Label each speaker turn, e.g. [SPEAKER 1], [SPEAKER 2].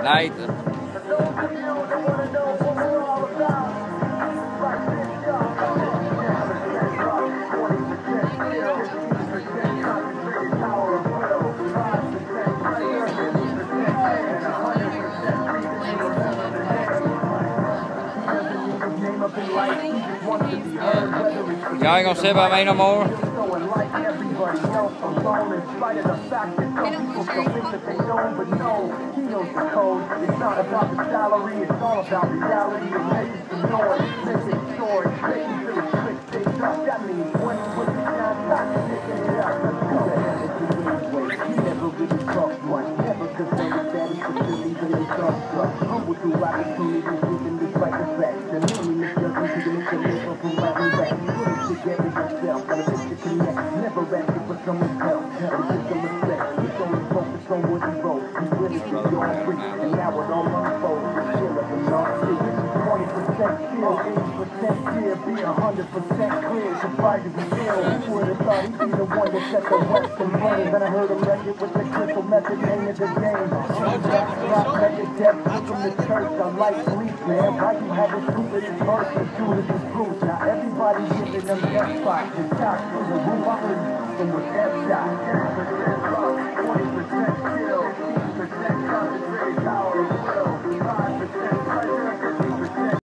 [SPEAKER 1] Later. Y'all ain't gonna sit by me no more? Everybody giving them death spots and shots from the roof. I heard them with F-shots.